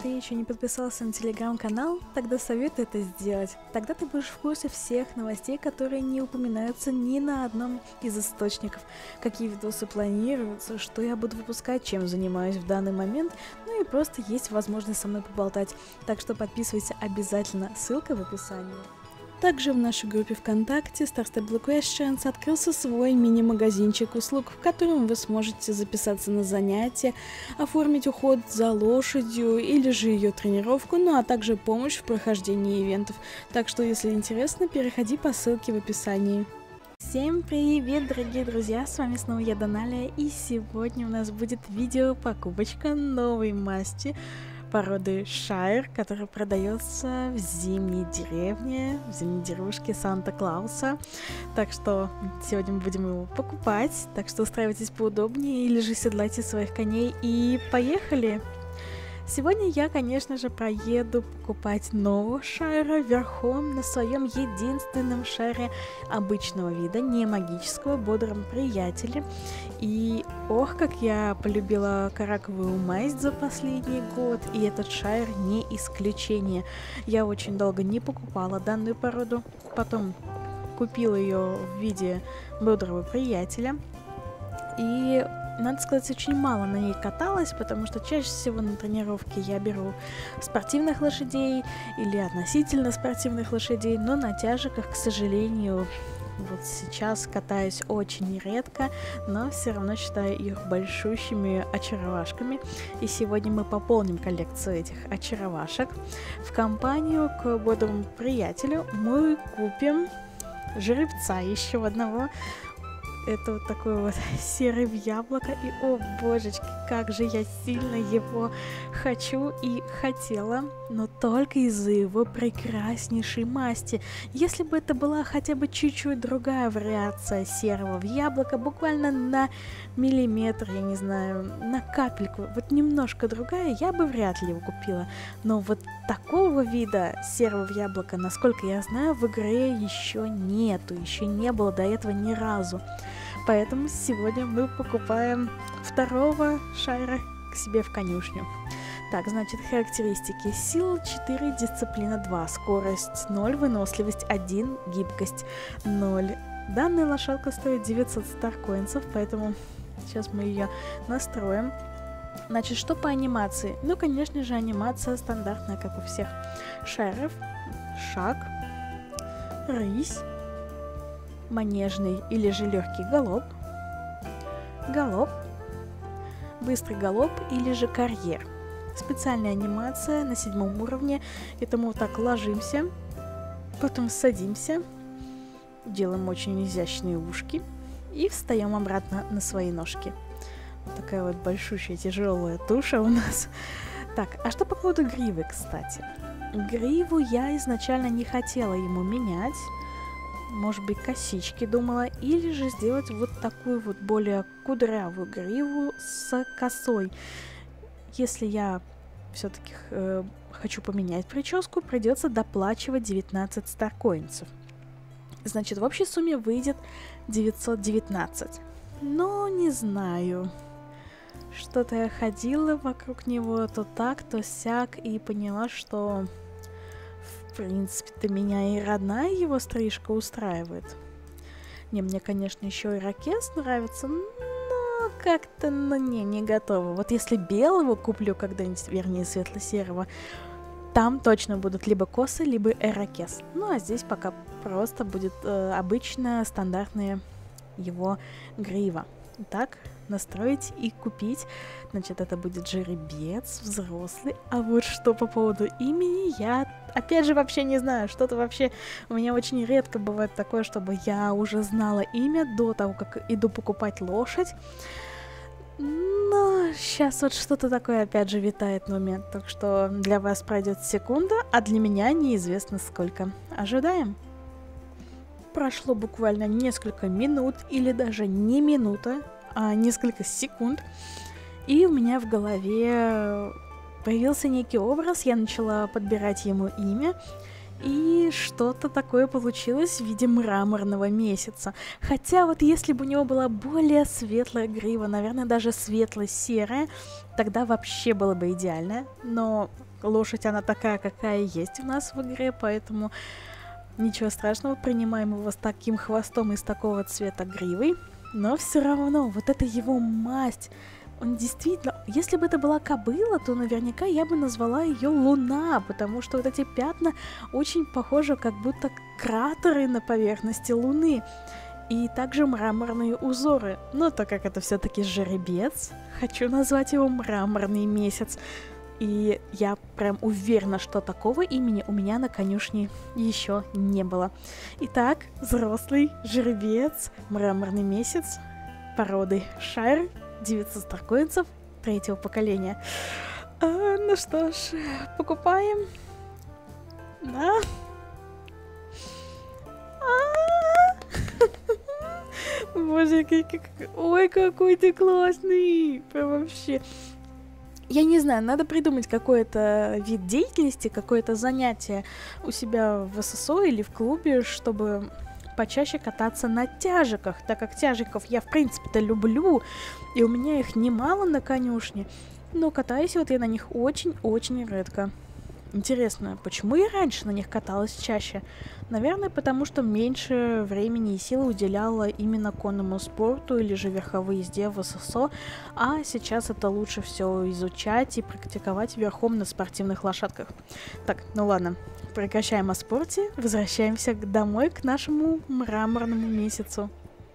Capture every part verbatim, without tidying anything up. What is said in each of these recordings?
ты еще не подписался на телеграм-канал, тогда советую это сделать. Тогда ты будешь в курсе всех новостей, которые не упоминаются ни на одном из источников. Какие видосы планируются, что я буду выпускать, чем занимаюсь в данный момент, ну и просто есть возможность со мной поболтать. Так что подписывайся обязательно, ссылка в описании. Также в нашей группе ВКонтакте Star Stable Questions открылся свой мини-магазинчик услуг, в котором вы сможете записаться на занятия, оформить уход за лошадью или же ее тренировку, ну а также помощь в прохождении ивентов. Так что, если интересно, переходи по ссылке в описании. Всем привет, дорогие друзья, с вами снова я, Доналя, и сегодня у нас будет видео покупочка новой масти породы Шайр, которая продается в зимней деревне, в зимней деревушке Санта-Клауса. Так что сегодня мы будем его покупать, так что устраивайтесь поудобнее или же седлайте своих коней и поехали! Сегодня я, конечно же, поеду покупать нового Шайра верхом на своем единственном Шайре обычного вида, не магического, бодром приятеле. И ох, как я полюбила караковую масть за последний год, и этот Шайр не исключение. Я очень долго не покупала данную породу, потом купила ее в виде бодрого приятеля. И надо сказать, очень мало на ней каталась, потому что чаще всего на тренировке я беру спортивных лошадей или относительно спортивных лошадей, но на тяжиках, к сожалению, вот сейчас катаюсь очень редко, но все равно считаю их большущими очаровашками. И сегодня мы пополним коллекцию этих очаровашек. В компанию к бодрому приятелю мы купим жеребца еще одного. Это вот такой вот серый в яблоко, и о божечки, как же я сильно его хочу и хотела, но только из-за его прекраснейшей масти. Если бы это была хотя бы чуть-чуть другая вариация серого в яблоко, буквально на миллиметр, я не знаю, на капельку, вот немножко другая, я бы вряд ли его купила. Но вот такого вида серого в яблоко, насколько я знаю, в игре еще нету, еще не было до этого ни разу. Поэтому сегодня мы покупаем второго Шайра к себе в конюшню. Так, значит, характеристики: сила четыре, дисциплина два, скорость ноль, выносливость один, гибкость ноль. Данная лошадка стоит девятьсот старкоинсов, поэтому сейчас мы ее настроим. Значит, что по анимации? Ну, конечно же, анимация стандартная, как у всех Шайров. Шаг, рысь, манежный или же легкий галоп, галоп, быстрый галоп или же карьер. Специальная анимация на седьмом уровне. Это мы вот так ложимся, потом садимся, делаем очень изящные ушки и встаем обратно на свои ножки. Вот такая вот большущая тяжелая туша у нас. Так, а что по поводу гривы, кстати? Гриву я изначально не хотела ему менять. Может быть, косички думала, или же сделать вот такую вот более кудрявую гриву с косой. Если я все-таки э, хочу поменять прическу, придется доплачивать девятнадцать старкоинсов. Значит, в общей сумме выйдет девятьсот девятнадцать. Но не знаю. Что-то я ходила вокруг него то так, то сяк, и поняла, что в принципе-то меня и родная его стрижка устраивает. Не, мне, конечно, еще ирокез нравится, но как-то, ну, не, не готова. Вот если белого куплю когда-нибудь, вернее, светло-серого, там точно будут либо косы, либо ирокез. Ну, а здесь пока просто будет э, обычная, стандартная его грива. Так, настроить и купить. Значит, это будет жеребец взрослый. А вот что по поводу имени, я опять же вообще не знаю. Что-то вообще у меня очень редко бывает такое, чтобы я уже знала имя до того, как иду покупать лошадь. Но сейчас вот что-то такое опять же витает момент. Так что для вас пройдет секунда, а для меня неизвестно сколько. Ожидаем. Прошло буквально несколько минут, или даже не минута, а несколько секунд, и у меня в голове появился некий образ, я начала подбирать ему имя, И что-то такое получилось в виде мраморного месяца. Хотя вот если бы у него была более светлая грива, наверное, даже светло-серая, тогда вообще было бы идеально. Но лошадь, она такая, какая есть у нас в игре, поэтому ничего страшного, принимаем его с таким хвостом и с такого цвета гривой. Но все равно, вот это его масть, он действительно... Если бы это была кобыла, то наверняка я бы назвала ее Луна, потому что вот эти пятна очень похожи, как будто кратеры на поверхности Луны. И также мраморные узоры. Но так как это все-таки жеребец, хочу назвать его Мраморный месяц. И я прям уверена, что такого имени у меня на конюшне еще не было. Итак, взрослый жеребец, Мраморный месяц, породы Шайр, девятьсот старкоинцев, третьего поколения. А, ну что ж, покупаем. Да. Боже, как, как... ой, какой ты классный! Прям вообще... Я не знаю, надо придумать какой-то вид деятельности, какое-то занятие у себя в ССО или в клубе, чтобы почаще кататься на тяжиках, так как тяжиков я в принципе-то люблю, и у меня их немало на конюшне, но катаюсь вот я на них очень-очень редко. Интересно, почему я раньше на них каталась чаще? Наверное, потому что меньше времени и сил уделяла именно конному спорту или же верховой езде в ССО, а сейчас это лучше все изучать и практиковать верхом на спортивных лошадках. Так, ну ладно, прекращаем о спорте, возвращаемся домой к нашему мраморному месяцу.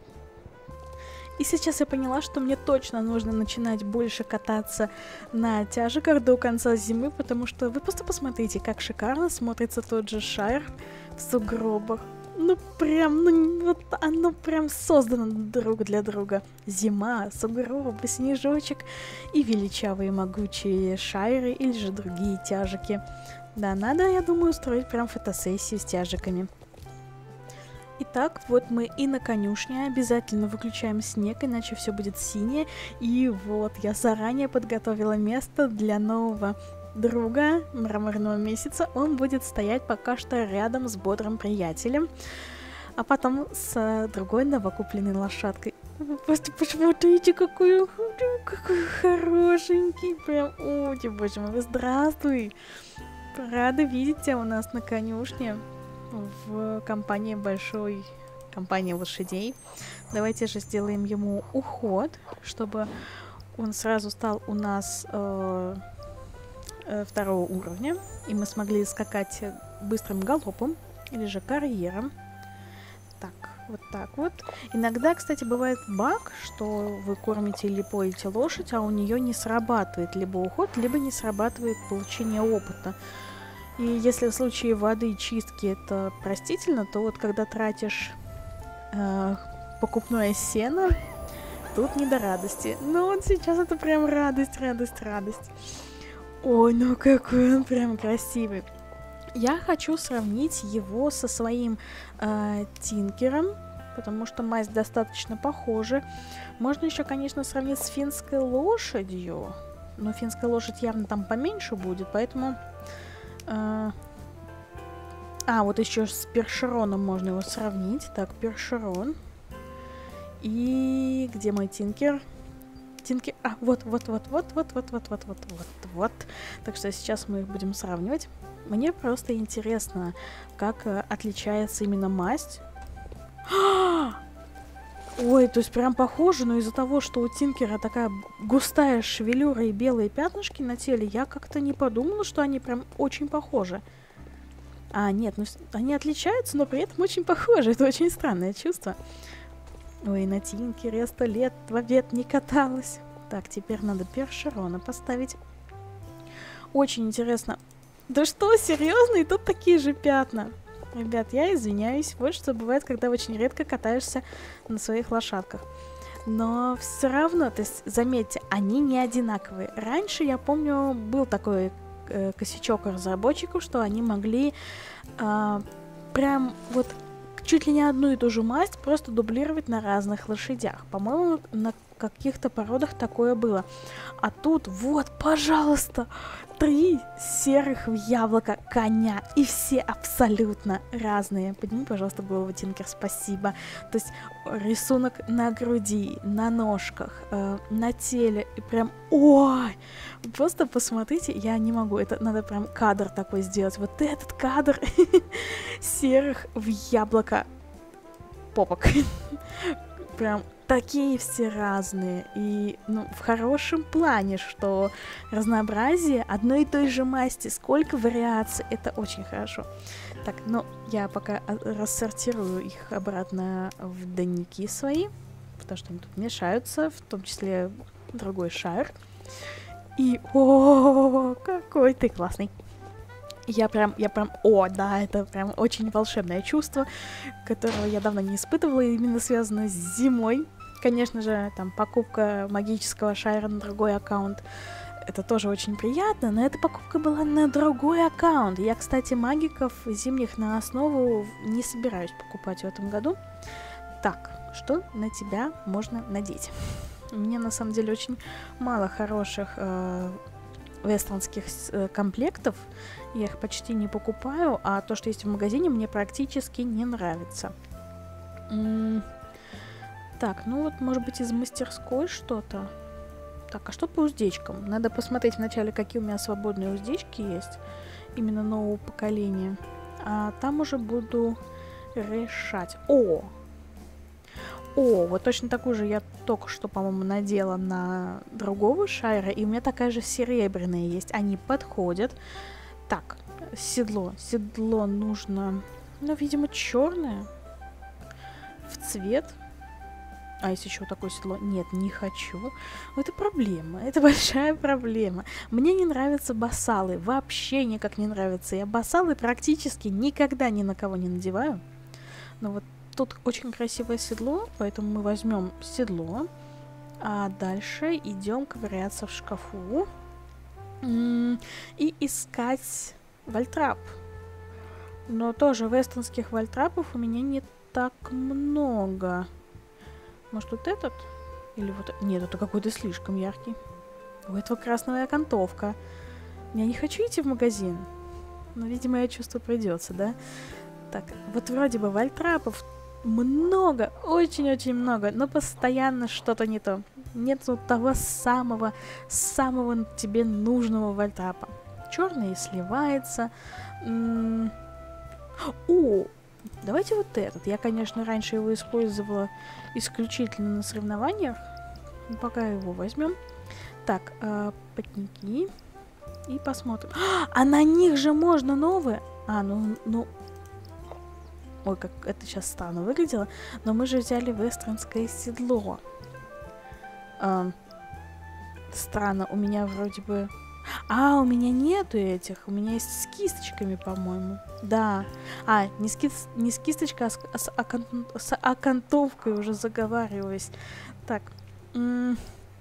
И сейчас я поняла, что мне точно нужно начинать больше кататься на тяжиках до конца зимы, потому что вы просто посмотрите, как шикарно смотрится тот же Шайр в сугробах. Ну прям, ну вот оно прям создано друг для друга. Зима, сугробы, снежочек и величавые могучие Шайры или же другие тяжики. Да, надо, я думаю, устроить прям фотосессию с тяжиками. Итак, вот мы и на конюшне. Обязательно выключаем снег, иначе все будет синее. И вот, я заранее подготовила место для нового друга Мраморного месяца. Он будет стоять пока что рядом с бодрым приятелем, а потом с другой новокупленной лошадкой. Вы просто посмотрите, какой, какой хорошенький. Прям, ой, боже мой, здравствуй. Рада видеть тебя у нас на конюшне. В компании большой компании лошадей. Давайте же сделаем ему уход, чтобы он сразу стал у нас э, э, второго уровня, и мы смогли скакать быстрым галопом или же карьером. Так, вот так вот. Иногда, кстати, бывает баг, что вы кормите или поете лошадь, а у нее не срабатывает либо уход, либо не срабатывает получение опыта. И если в случае воды и чистки это простительно, то вот когда тратишь э, покупное сено, тут не до радости. Но вот сейчас это прям радость, радость, радость. Ой, ну какой он прям красивый. Я хочу сравнить его со своим э, Тинкером, потому что масть достаточно похожа. Можно еще, конечно, сравнить с финской лошадью, но финская лошадь явно там поменьше будет, поэтому... А, а, вот еще с Першероном можно его сравнить. Так, Першерон. И где мой Тинкер? Тинкер. А, вот, вот, вот, вот, вот, вот, вот, вот, вот, вот, вот. Так что сейчас мы их будем сравнивать. Мне просто интересно, как отличается именно масть. Ой, то есть прям похоже, но из-за того, что у Тинкера такая густая шевелюра и белые пятнышки на теле, я как-то не подумала, что они прям очень похожи. А, нет, ну они отличаются, но при этом очень похожи. Это очень странное чувство. Ой, на Тинкере я сто лет в обед не каталась. Так, теперь надо Першерона поставить. Очень интересно. Да что, серьезно? И тут такие же пятна. Ребят, я извиняюсь. Вот что бывает, когда очень редко катаешься на своих лошадках. Но все равно, то есть, заметьте, они не одинаковые. Раньше, я помню, был такой э, косячок у разработчиков, что они могли э, прям вот чуть ли не одну и ту же масть просто дублировать на разных лошадях. По-моему, на каких-то породах такое было. А тут вот, пожалуйста, три серых яблока коня. И все абсолютно разные. Подними, пожалуйста, голову, Тинкер, спасибо. То есть рисунок на груди, на ножках, э, на теле. И прям, ой! Просто посмотрите, я не могу. Это надо прям кадр такой сделать. Вот этот кадр серых в яблоко попок. Прям такие все разные. И ну, в хорошем плане, что разнообразие одной и той же масти, сколько вариаций, это очень хорошо. Так, ну, я пока рассортирую их обратно в дневники свои, потому что они тут мешаются, в том числе другой шар. И, о, какой ты классный. Я прям, я прям, о, да, это прям очень волшебное чувство, которого я давно не испытывала, именно связано с зимой. Конечно же, там, покупка магического шара на другой аккаунт, это тоже очень приятно, но эта покупка была на другой аккаунт. Я, кстати, магиков зимних на основу не собираюсь покупать в этом году. Так, что на тебя можно надеть? У меня, на самом деле, очень мало хороших э, вестернских э, комплектов. Я их почти не покупаю, а то, что есть в магазине, мне практически не нравится. М-м- так, ну вот, может быть, из мастерской что-то. Так, а что по уздечкам? Надо посмотреть вначале, какие у меня свободные уздечки есть. Именно нового поколения. А там уже буду решать. О! О, вот точно такую же я только что, по-моему, надела на другого шайра, и у меня такая же серебряная есть. Они подходят. Так, седло. Седло нужно, ну, видимо, черное. В цвет. А если еще вот такое седло? Нет, не хочу. Это проблема. Это большая проблема. Мне не нравятся басалы. Вообще никак не нравятся. Я басалы практически никогда ни на кого не надеваю. Но вот тут очень красивое седло, поэтому мы возьмем седло, а дальше идем ковыряться в шкафу и искать вальтрап. Но тоже вестернских вальтрапов у меня не так много. Может, вот этот? Или вот... Нет, это какой-то слишком яркий. У этого красная окантовка. Я не хочу идти в магазин. Но, видимо, я чувствую, придется, да? Так, вот вроде бы вальтрапов много, очень-очень много, но постоянно что-то не то. Нету того самого, самого тебе нужного вальтрапа. Черный сливается. М-м- О, давайте вот этот. Я, конечно, раньше его использовала исключительно на соревнованиях. Пока его возьмем. Так, э, потники. И посмотрим. А на них же можно новые. А, ну, ну... Ой, как это сейчас странно выглядело. Но мы же взяли вестернское седло. Э, странно, у меня вроде бы... А, у меня нету этих. У меня есть с кисточками, по-моему. Да. А, не с, ки... не с кисточкой, а с, с, окан... с окантовкой уже заговариваюсь. Так. М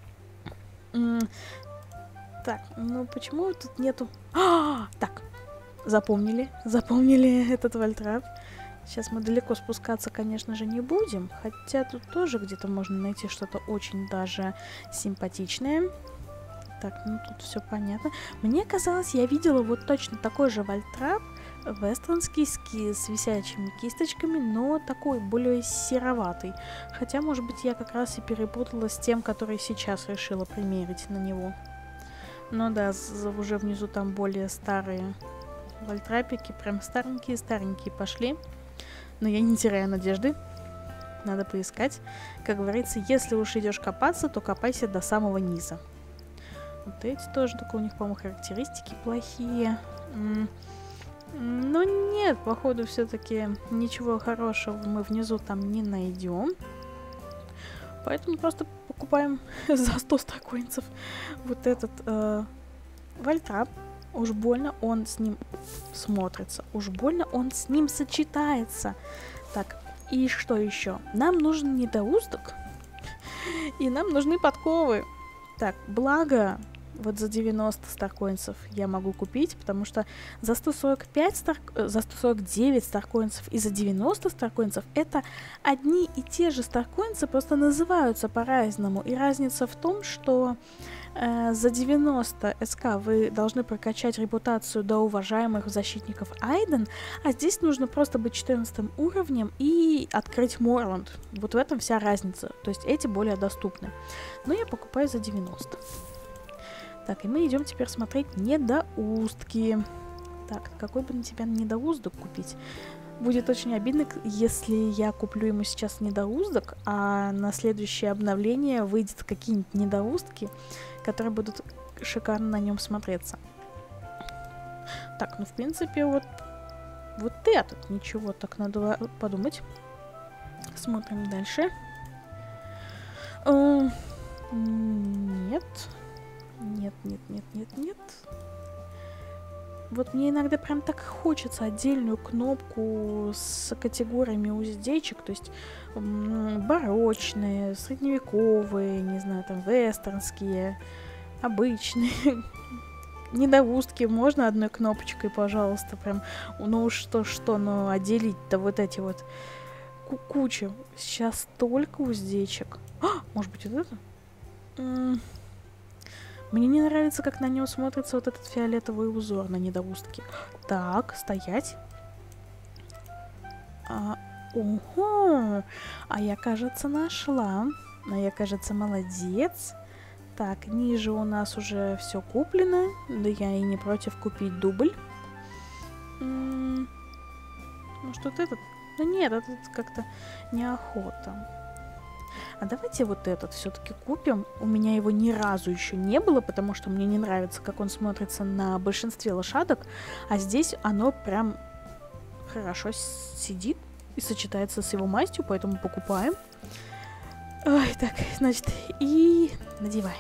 -м так, ну почему тут нету... А, так, запомнили. Запомнили этот вальтрап. Сейчас мы далеко спускаться, конечно же, не будем. Хотя тут тоже где-то можно найти что-то очень даже симпатичное. Так, ну тут все понятно. Мне казалось, я видела вот точно такой же вальтрап, вестернский, с, ки с висячими кисточками, но такой более сероватый. Хотя, может быть, я как раз и перепутала с тем, который сейчас решила примерить на него. Ну да, уже внизу там более старые вальтрапики, прям старенькие-старенькие пошли. Но я не теряю надежды. Надо поискать. Как говорится, если уж идешь копаться, то копайся до самого низа. Вот эти тоже, только у них, по-моему, характеристики плохие. М Но нет, походу, все-таки ничего хорошего мы внизу там не найдем. Поэтому просто покупаем за сто стаконцев вот этот э, вальтрап. Уж больно он с ним смотрится. Уж больно он с ним сочетается. Так, и что еще? Нам нужен недоуздок. И нам нужны подковы. Так, благо, вот за девяносто старкоинсов я могу купить, потому что за сто сорок пять стар... за сто сорок девять старкоинсов и за девяносто старкоинсов это одни и те же старкоинсы, просто называются по-разному. И разница в том, что э, за девяносто СК вы должны прокачать репутацию до уважаемых защитников Айден, а здесь нужно просто быть четырнадцатым уровнем и открыть Морланд. Вот в этом вся разница. То есть эти более доступны. Но я покупаю за девяносто. Так, и мы идем теперь смотреть недоустки. Так, какой бы на тебя недоуздок купить? Будет очень обидно, если я куплю ему сейчас недоуздок, а на следующее обновление выйдет какие-нибудь недоустки, которые будут шикарно на нем смотреться. Так, ну в принципе вот, вот этот ничего, так надо подумать. Смотрим дальше. О, нет. Нет, нет, нет, нет, нет. Вот мне иногда прям так хочется отдельную кнопку с категориями уздечек, то есть барочные, средневековые, не знаю, там, вестернские, обычные. Недоустки можно одной кнопочкой, пожалуйста, прям, ну уж что-что, но отделить-то вот эти вот кучу. Сейчас столько уздечек. А, может быть, вот это? М- Мне не нравится, как на нем смотрится вот этот фиолетовый узор на недоустке. Так, стоять. А, ого! А я, кажется, нашла. А я, кажется, молодец. Так, ниже у нас уже все куплено. Да я и не против купить дубль. М-м- Может, вот этот? Да нет, этот как-то неохота. А давайте вот этот все-таки купим. У меня его ни разу еще не было, потому что мне не нравится, как он смотрится на большинстве лошадок. А здесь оно прям хорошо сидит и сочетается с его мастью, поэтому покупаем. Ой, так, значит, и надеваем.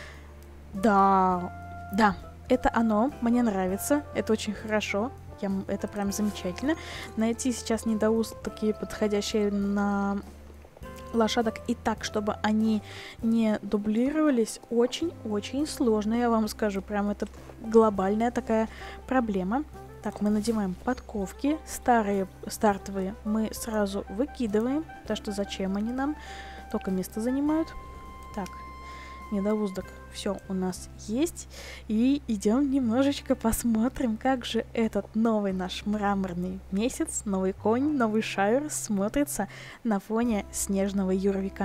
Да, да, это оно, мне нравится, это очень хорошо. Я, это прям замечательно. Найти сейчас недоустки, подходящие на лошадок и так, чтобы они не дублировались, очень-очень сложно, я вам скажу. Прям это глобальная такая проблема. Так, мы надеваем подковки. Старые, стартовые мы сразу выкидываем, потому что зачем они нам? Только место занимают. Так, недоуздок. Все у нас есть. И идем немножечко посмотрим, как же этот новый наш мраморный месяц, новый конь, новый шайр смотрится на фоне снежного Юрвика.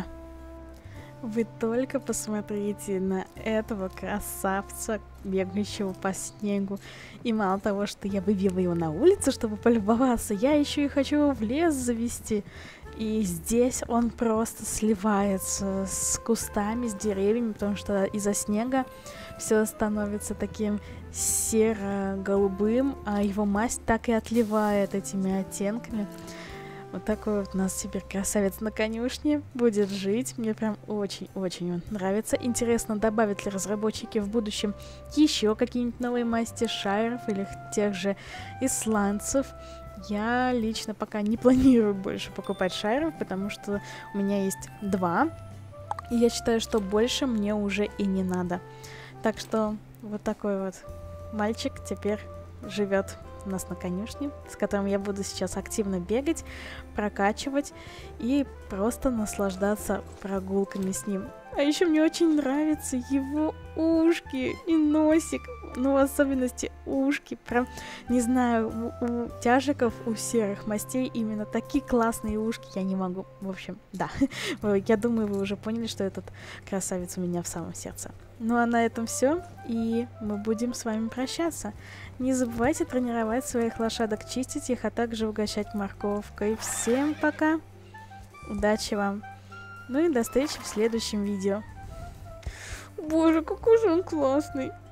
Вы только посмотрите на этого красавца, бегающего по снегу. И мало того, что я вывела его на улицу, чтобы полюбоваться, я еще и хочу его в лес завести. И здесь он просто сливается с кустами, с деревьями, потому что из-за снега все становится таким серо-голубым, а его масть так и отливает этими оттенками. Вот такой вот у нас теперь красавец на конюшне будет жить. Мне прям очень-очень он нравится. Интересно, добавят ли разработчики в будущем еще какие-нибудь новые масти шайров или тех же исландцев. Я лично пока не планирую больше покупать шайров, потому что у меня есть два. И я считаю, что больше мне уже и не надо. Так что вот такой вот мальчик теперь живет у нас на конюшне, с которым я буду сейчас активно бегать, прокачивать и просто наслаждаться прогулками с ним. А еще мне очень нравятся его ушки и носик, ну в особенности ушки. Прям, не знаю, у, у тяжиков, у серых мастей именно такие классные ушки я не могу. В общем, да, я думаю, вы уже поняли, что этот красавец у меня в самом сердце. Ну а на этом все, и мы будем с вами прощаться. Не забывайте тренировать своих лошадок, чистить их, а также угощать морковкой. Всем пока, удачи вам, ну и до встречи в следующем видео. Боже, какой же он классный!